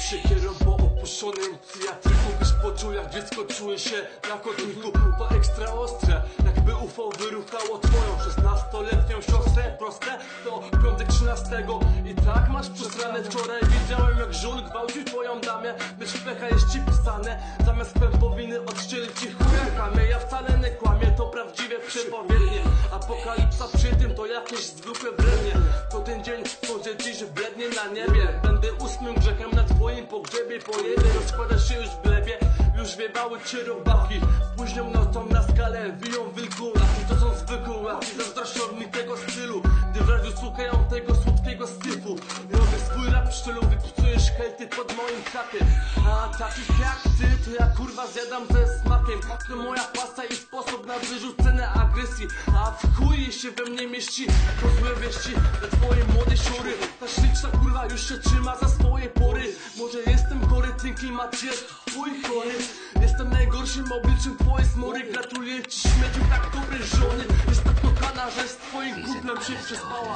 siekierą po opuszczonym psychiatryku, byś poczuł jak dziecko czuje się na kotliku. To ekstra ostre, jakby UFO wyruchało twoją 16-letnią siostrę. Proste, to piątek 13 i tak masz przesrane. Wczoraj widziałem jak żul gwałcił twoją damę, być pecha jest ci pisane. Zamiast pępowiny odszczelić ci chujakami. Ja wcale nie kłamię, to prawdziwe przepowiednie. Apokalipsa przy tym to jakieś zwykłe brednie. To ten dzień, co dziś blednie na niebie. Będę 8 grzechem na twoim pogrzebie. Pojebie, rozkładasz się już w glebie. Już wiewały cię robaki. Późną nocą na skalę wiją wilkulaki. To są zwykłaki, zazdroszczą mi tego stylu. Gdy w radiu słuchają tego słodkiego syfu. Robię swój rap w stylu, wypsujesz hejty pod moim krakiem. A takich jak ty, to ja kurwa zjadam ze smakiem. To moja pasta i sposób na wyrzucenie agresji. A w chuj się we mnie mieści, to złe wieści dla twojej młodej szury. Ta śliczna kurwa już się trzyma za swoje pory. Może jestem chory, ten klimat jest twój chory. Jestem najgorszym obliczem twojej smory. Gratuluję ci śmieciu tak dobrej żony. Jest tak kochana, że z twoim kuplem się przespała.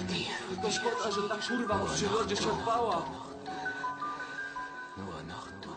Tylko szkoda, że ta kurwa w przyrodzie się bała.